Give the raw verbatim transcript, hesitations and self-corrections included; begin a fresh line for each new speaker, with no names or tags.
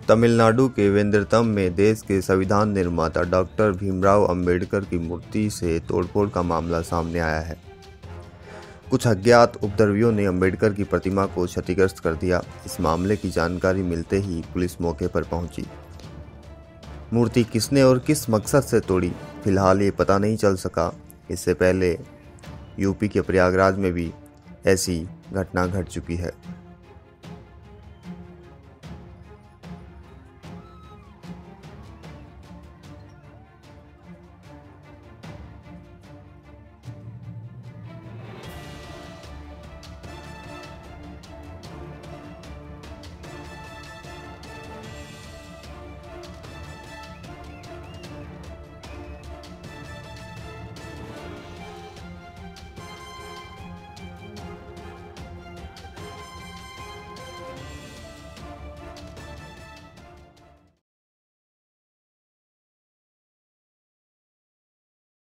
तमिलनाडु के वेंद्रतम में देश के संविधान निर्माता डॉक्टर भीमराव अंबेडकर की मूर्ति से तोड़फोड़ का मामला सामने आया है। कुछ अज्ञात उपद्रवियों ने अंबेडकर की प्रतिमा को क्षतिग्रस्त कर दिया। इस मामले की जानकारी मिलते ही पुलिस मौके पर पहुंची। मूर्ति किसने और किस मकसद से तोड़ी, फिलहाल ये पता नहीं चल सका। इससे पहले यूपी के प्रयागराज में भी ऐसी घटना घट चुकी है।